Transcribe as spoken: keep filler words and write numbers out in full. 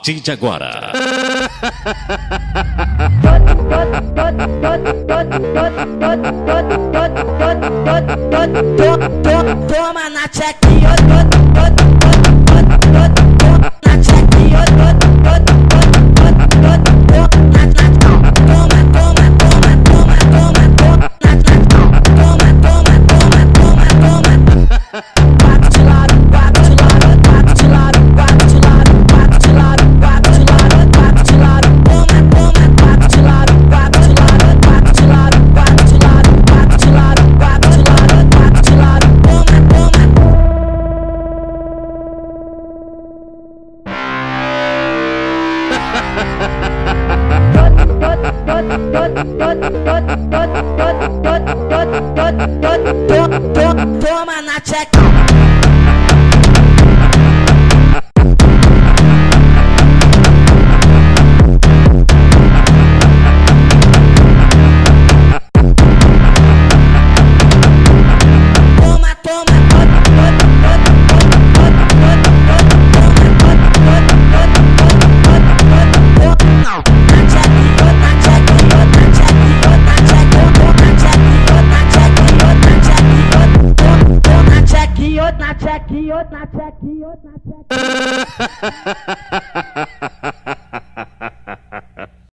partir de agora. Toma na chequinha, na chequinha, toma na chequinha. Na check, na check, na check.